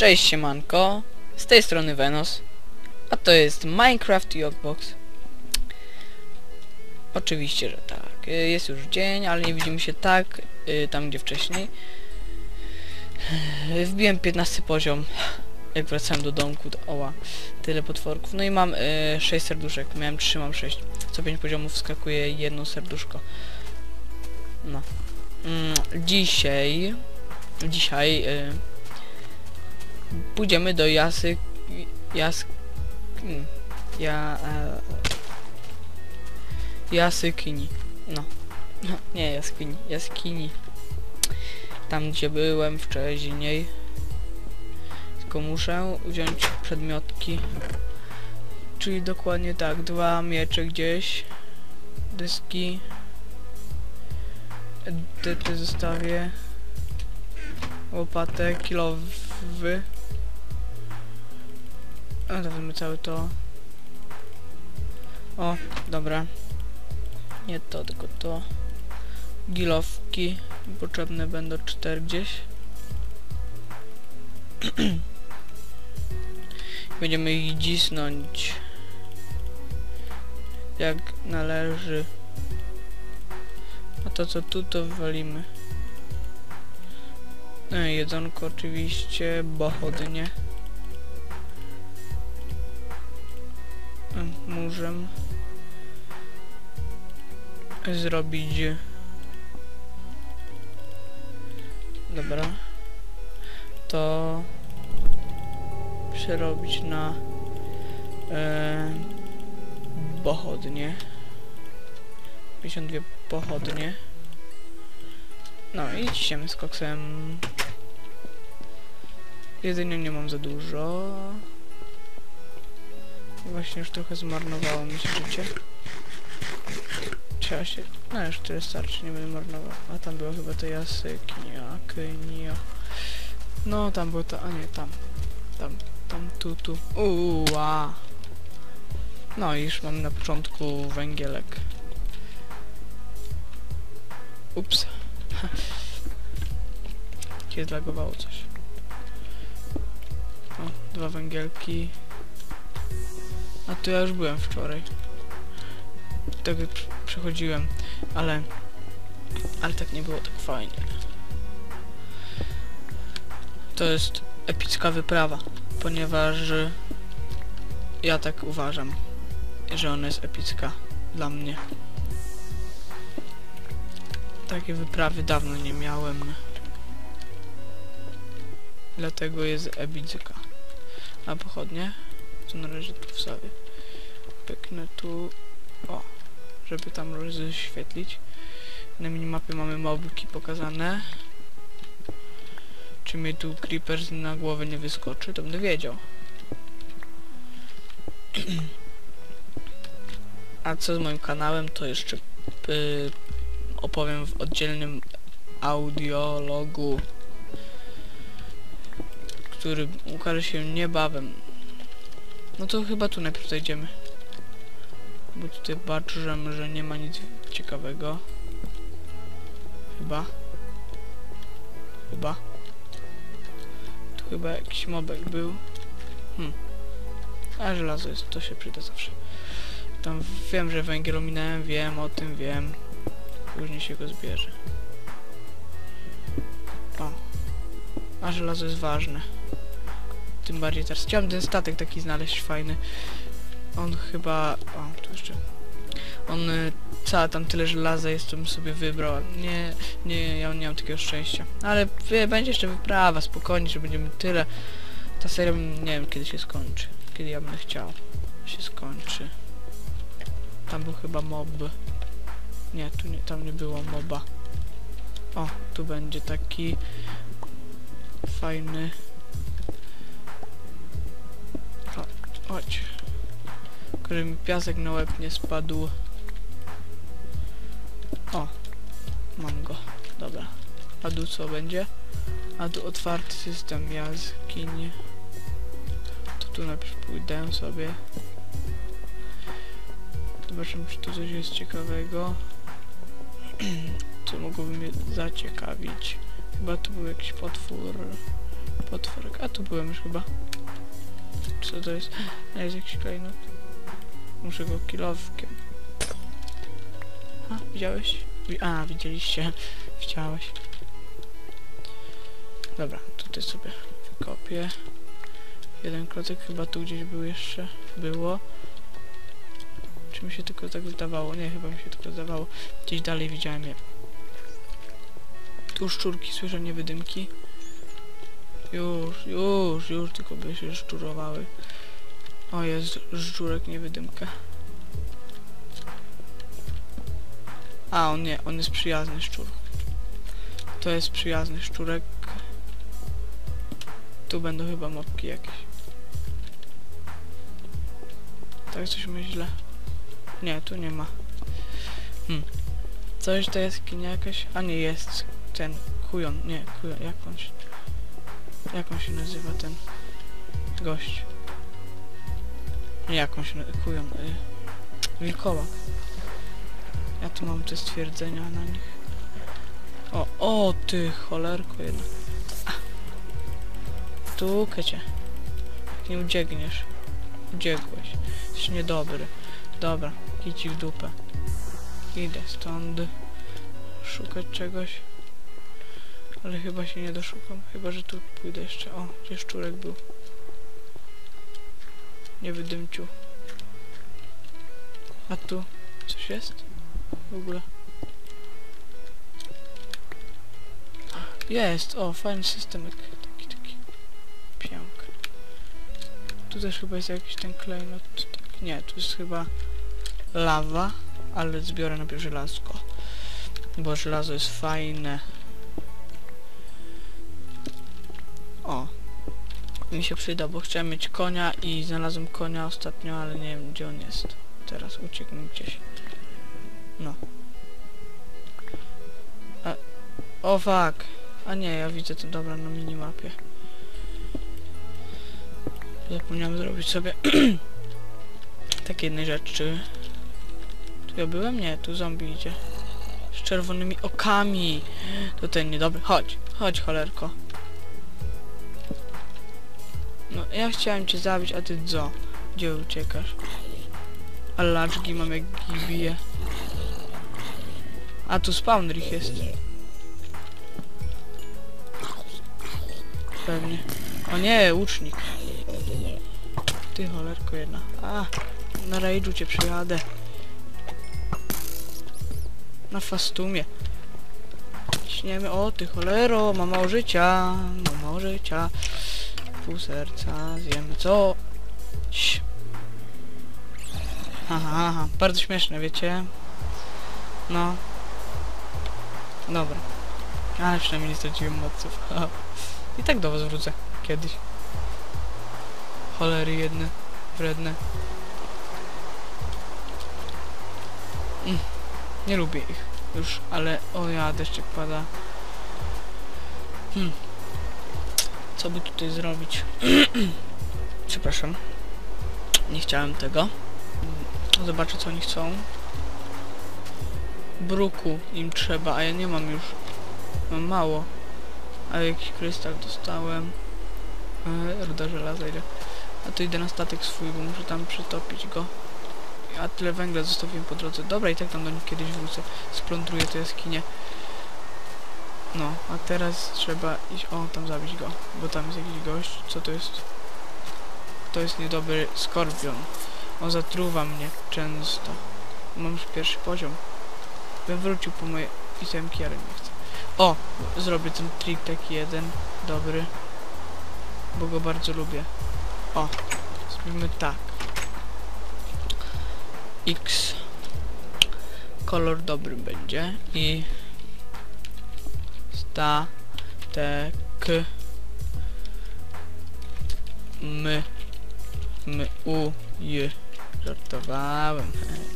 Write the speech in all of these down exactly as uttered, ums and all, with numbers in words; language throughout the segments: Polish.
Cześć siemanko, z tej strony Venos, a to jest Minecraft Yogbox. Oczywiście, że tak, jest już dzień, ale nie widzimy się tak, tam gdzie wcześniej. Wbiłem piętnasty poziom, jak wracałem do domku, to oła, tyle potworków. No i mam y, sześć serduszek, miałem trzy, mam sześć. Co pięć poziomów wskakuje jedno serduszko. No. Mm, dzisiaj, dzisiaj... Y, pójdziemy do jasy... Jas... Ja... E, jaskini. No. no. Nie jaskini, jaskini. Tam gdzie byłem wcześniej. Tylko muszę wziąć przedmiotki. Czyli dokładnie tak, dwa miecze gdzieś. Deski. Te, te zostawię. Łopatę, kilowy. A dawajmy całe to. O, dobra. Nie to, tylko to. Gilowki. Potrzebne będą cztery gdzieś. Będziemy ich cisnąć jak należy. A to co tu, to wywalimy. No i jedzonko oczywiście, pochodnie. Muszę zrobić. Dobra. To przerobić na e, pochodnie. pięćdziesiąt dwie pochodnie. No i ciśniemy z koksem. Jedzenia nie mam za dużo. Właśnie już trochę zmarnowało mi się życie. Trzeba się... No już tyle starczy, nie będę marnował. A tam było chyba to jaskinia, kynia. No tam było to... A nie, tam. Tam, tam, tu, tu. Uła. No i już mam na początku węgielek. Ups. Kiedy zlagowało coś. O, dwa węgielki. A to ja już byłem wczoraj. Tak przechodziłem, ale... Ale tak nie było tak fajnie. To jest epicka wyprawa, ponieważ... Ja tak uważam, że ona jest epicka dla mnie. Takie wyprawy dawno nie miałem. Dlatego jest epicka. A pochodnie? Co na razie tu wstawię. Pyknę tu. O, żeby tam rozświetlić. Na minimapie mamy mobki pokazane. Czy mi tu creeper na głowę nie wyskoczy, to będę wiedział. A co z moim kanałem, to jeszcze yy, opowiem w oddzielnym audiologu, który ukaże się niebawem. No to chyba tu najpierw zajdziemy. Bo tutaj patrzę, że nie ma nic ciekawego. Chyba. Chyba. Tu chyba jakiś mobek był. Hmm. A żelazo jest, to się przyda zawsze. Tam wiem, że węgiel ominąłem, wiem o tym, wiem. Później się go zbierze. O. A żelazo jest ważne. Tym bardziej teraz. Chciałem ten statek taki znaleźć fajny. On chyba... O, tu jeszcze... On y, cała tam tyle żelaza jest, to bym sobie wybrał. Nie, nie, ja nie mam takiego szczęścia. Ale wie, będzie jeszcze wyprawa, spokojnie, że będziemy tyle. Ta seria, nie wiem kiedy się skończy. Kiedy ja bym chciał się skończy. Tam był chyba mob. Nie, tu nie, tam nie było moba. O, tu będzie taki fajny. O, chodź. Żeby mi piasek na łeb nie spadł. O, mam go. Dobra. A tu co będzie? A tu otwarty system jaskini. To tu najpierw pójdę sobie. Zobaczymy, czy tu coś jest ciekawego. Co mogłoby mnie zaciekawić. Chyba tu był jakiś potwór. Potworek. A tu byłem już chyba. Co to jest? Nie jest jakiś klejnot. Muszę go kilowkiem. A, widziałeś? A, widzieliście. Widziałeś. Dobra, tutaj sobie wykopię. Jeden klocek chyba tu gdzieś był jeszcze. Było. Czy mi się tylko tak wydawało? Nie, chyba mi się tylko zdawało. Gdzieś dalej widziałem je. Tu szczurki, słyszę niewydymki. Już, już, już, tylko by się szczurowały. O, jest szczurek niewydymka. A, on nie, on jest przyjazny szczur. To jest przyjazny szczurek. Tu będą chyba mopki jakieś. Tak coś myślę. Nie, tu nie ma. Hmm. Coś to jest jaskinia jakaś? A nie, jest ten kujon. Nie, kujon, jak on się... Jak on się nazywa ten gość? Nie, jak on się nazywa? Kujon. Y, wilkołak. Ja tu mam te stwierdzenia na nich. O, o ty cholerko jedna. Tu kecie. Nie udziegniesz. Udziegłeś. Jesteś niedobry. Dobra, kici w dupę. Idę stąd. Szukać czegoś. Ale chyba się nie doszukam. Chyba, że tu pójdę jeszcze. O, gdzie szczurek był. Nie wydymciu. A tu coś jest? W ogóle. Jest! O, fajny systemek. Taki, taki. Piękny. Tu też chyba jest jakiś ten klejnot. Tak, nie, tu jest chyba lawa, ale zbiorę najpierw żelazko. Bo żelazo jest fajne. O. Mi się przyda, bo chciałem mieć konia i znalazłem konia ostatnio, ale nie wiem gdzie on jest. Teraz uciekł mi gdzieś. No. A, o fuck. A nie, ja widzę to dobra na minimapie. Zapomniałem zrobić sobie takiej jednej rzeczy. Tu ja byłem? Nie, tu zombie idzie. Z czerwonymi okami. To ten niedobry. Chodź, chodź cholerko. No, ja chciałem cię zabić, a ty co? Gdzie uciekasz? A laczki mam jak bije. A tu spawner ich jest. Pewnie. O nie, łucznik. Ty cholerko jedna. A, na rajdżu cię przyjadę. Na fastumie. Śniemy. O ty cholero, mam mało życia. Mam mało życia. Pół serca, zjemy co? Ć. Aha, aha, bardzo śmieszne, wiecie? No. Dobra. Ale przynajmniej nie straciłem moców. I tak do was wrócę. Kiedyś. Cholery jedne. Wredne. Mm. Nie lubię ich. Już, ale... O ja, deszczyk pada. Hmm. Co by tutaj zrobić? Przepraszam. Nie chciałem tego. Zobaczę co oni chcą. Bruku im trzeba, a ja nie mam już. Mam mało. A jakiś krystal dostałem. Eee, ruda żelaza ile. A to idę na statek swój, bo muszę tam przytopić go. A tyle węgla zostawiłem po drodze. Dobra, i tak tam do nich kiedyś wrócę. Splądruję tę jaskinię. No, a teraz trzeba iść... O, tam zabić go. Bo tam jest jakiś gość. Co to jest? To jest niedobry skorpion. On zatruwa mnie często. Mam już pierwszy poziom. Bym wrócił po moje itemki, ale nie chcę. O! Zrobię ten trik taki jeden. Dobry. Bo go bardzo lubię. O! Zrobimy tak. X. Kolor dobry będzie. I... Statek. My. My. U. J. Żartowałem.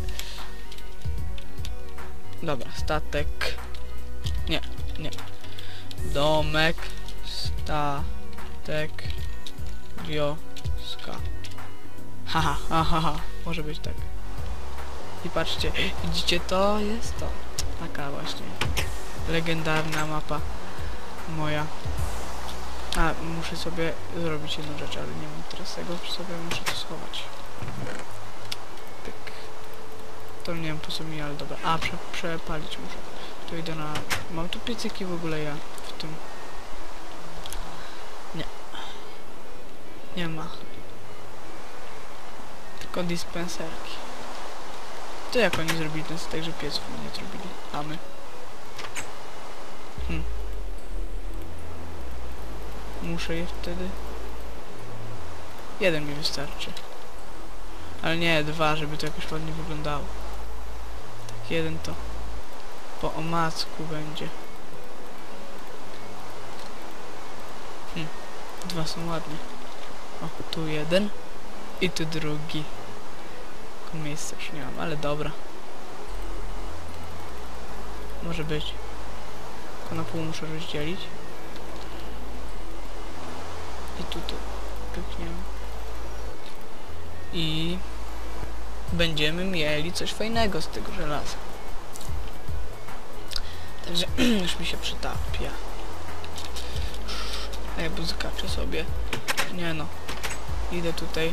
Dobra, statek. Nie, nie. Domek. Statek. Wioska. Haha, haha, ha. Może być tak. I patrzcie, widzicie to? Jest to. Taka właśnie legendarna mapa moja. A, muszę sobie zrobić jedną rzecz, ale nie mam teraz tego przy sobie, muszę to schować. Tak. To nie wiem po co mi, ale dobra. A, prze, przepalić muszę. Tu idę na... Mam tu piecyki w ogóle ja w tym. Nie. Nie ma. Tylko dispenserki. To jak oni zrobili ten statek, że pieców nie zrobili? A my. Hmm. Muszę je wtedy... Jeden mi wystarczy. Ale nie, dwa, żeby to jakoś ładnie wyglądało. Tak, jeden to po omacku będzie. Hmm. Dwa są ładnie. O, tu jeden i tu drugi. Tylko miejsca już nie mam, ale dobra. Może być. Tylko na pół muszę rozdzielić. I tu to pykniemy. I będziemy mieli coś fajnego z tego żelaza. Także już mi się przytapia. A ja skaczę sobie. Nie no. Idę tutaj.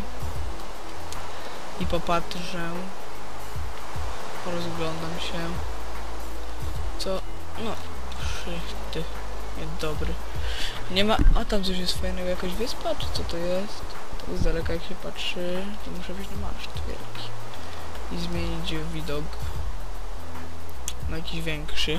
I popatrzę. Rozglądam się. Co? No. Ty. Jest dobry. Nie ma... A tam coś jest fajnego. Jakaś wyspa? Czy co to jest? Tak z daleka jak się patrzy, to muszę być na maszt wielki. I zmienić widok na jakiś większy.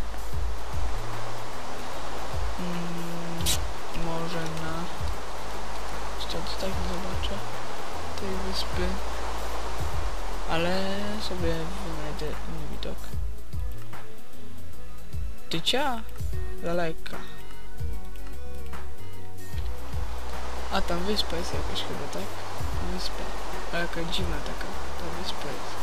Hmm, może na... Stąd tak zobaczę tej wyspy. Ale sobie wynajdę inny widok. Tycia? Daleka. A tam wyspa jest jakaś chyba, tak? Wyspa. A jaka dziwna taka ta wyspa jest.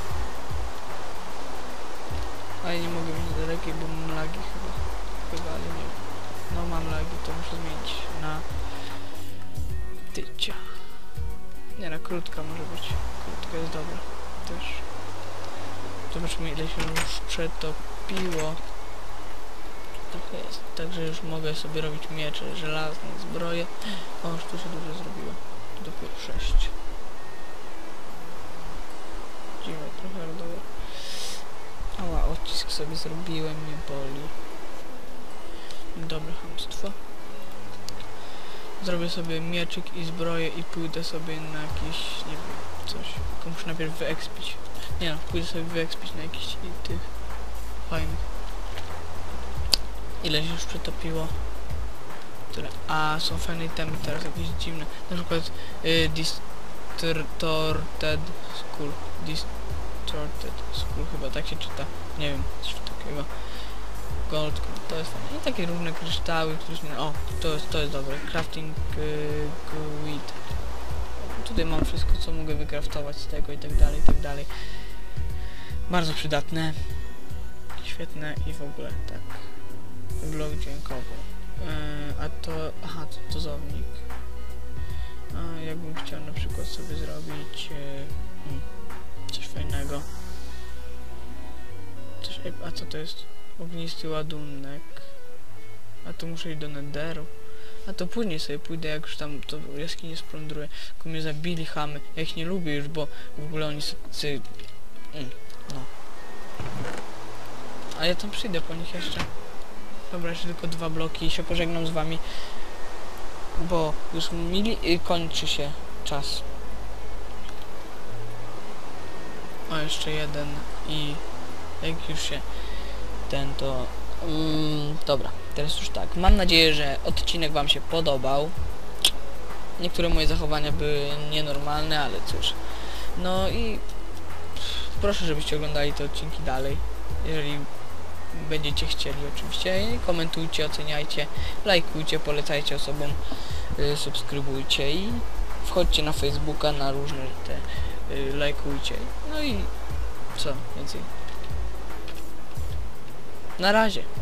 Ale nie mogę mieć dalekiej, bo mam lagi chyba. Chyba, ale nie wiem. No mam lagi, to muszę zmienić na tycia. Nie, na krótka może być. Krótka jest dobra. Też. Zobaczmy ile się już przetopiło. Tak jest. Także już mogę sobie robić miecze żelazne, zbroje. O, już tu się dużo zrobiło. Dopiero sześć. Dziwne trochę, ale dobra. Ała, odcisk sobie zrobiłem, mnie boli. Dobre chamstwo. Zrobię sobie mieczyk i zbroję i pójdę sobie na jakiś, nie wiem, coś. Tylko muszę najpierw wyekspić. Nie no, pójdę sobie wyekspić na jakiś tych fajnych. Ile się już przetopiło? Tyle. A, są fajne itemy teraz, jakieś dziwne. Na przykład y, Distorted Skull. Distorted Skull, chyba tak się czyta. Nie wiem, coś takiego. Gold, to jest fajne. I takie różne kryształy, których nie... O, to jest, to jest dobre. Crafting y, Guide. Tutaj mam wszystko, co mogę wykraftować z tego i tak dalej, i tak dalej. Bardzo przydatne. Świetne i w ogóle, tak. Blok dźwiękowy. Yy, a to... Aha, to dozownik. A jakbym chciał na przykład sobie zrobić yy, hmm, coś fajnego. Coś, a co to jest? Ognisty ładunek. A to muszę iść do Netheru. A to później sobie pójdę, jak już tam to jaskinie splądruję. Tylko mnie zabili chamy. Ja ich nie lubię już, bo w ogóle oni sy... Mm, no. A ja tam przyjdę po nich jeszcze. Dobra, jeszcze tylko dwa bloki i się pożegnam z wami. Bo już mili... Y, kończy się czas. O, jeszcze jeden i... Jak już się... Ten to... Mm, dobra, teraz już tak. Mam nadzieję, że odcinek wam się podobał. Niektóre moje zachowania były nienormalne, ale cóż. No i... Proszę, żebyście oglądali te odcinki dalej. Jeżeli będziecie chcieli oczywiście. Komentujcie, oceniajcie, lajkujcie, polecajcie osobom, y, subskrybujcie i wchodźcie na Facebooka, na różne te y, lajkujcie. No i co więcej. Na razie.